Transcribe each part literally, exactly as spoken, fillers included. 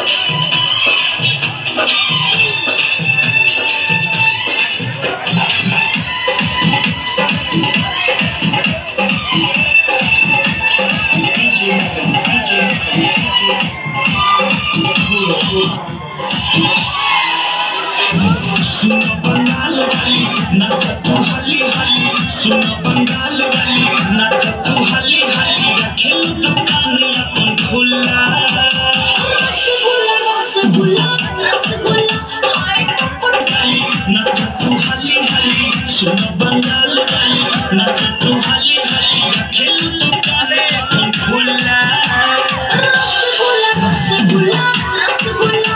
सुनो बंगाल वाली नाच तू हली हली, सुनो बंगाल वाली नाच तू हली हली, रखेलू दुकान अपन खुला। रसगुल्ला रसगुल्ला नाच तू हली हली, सुनो बंगाल वाली नाच तू हली हली, रखेलू दुकान अपन खुला। रसगुल्ला रसगुल्ला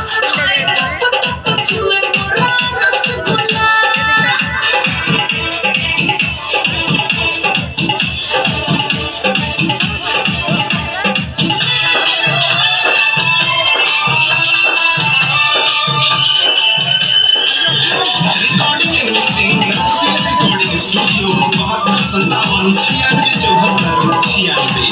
संतावन छियानवे चौहत्तर छियानवे।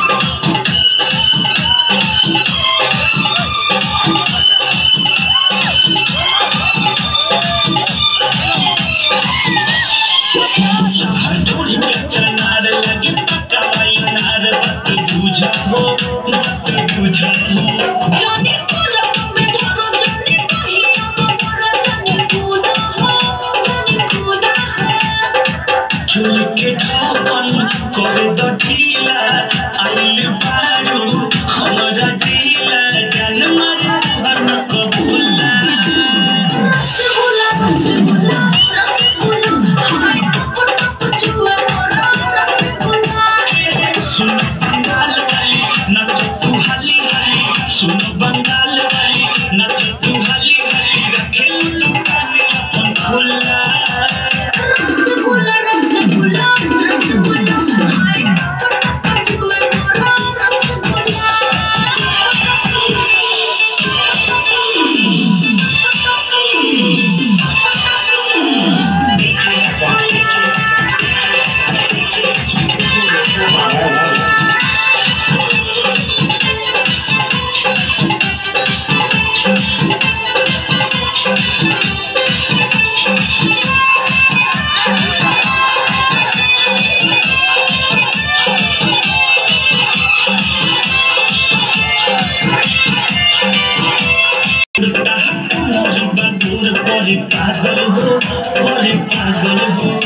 हर थोड़ी कच्चा नार लगे पक्का वाई नार, बात बुझा हो बात बुझा हो। जाने पूरा में धरो जाने पहिया मोरा, जाने कूदा हो जाने कूदा हो। चुल के ढापन करे द ढीला, आइल बारू हमरा ढीला, जान मारे हन कबूला। रसगुल्ला रसगुल्ला रसगुल्ला हाय टप टप छुए मोरा रसगुल्ला। सुनो बंगाल वाली नाच तू हली हली, सुनो बंगाल वाली नाच तू हली हली, रखेलू दुकान अपन खुला। रसगुल्ला रसगुल्ला रसगुल्ला हाय टप टप छुए मोरा रसगुल्ला। करे पागल हो करे पागल हो।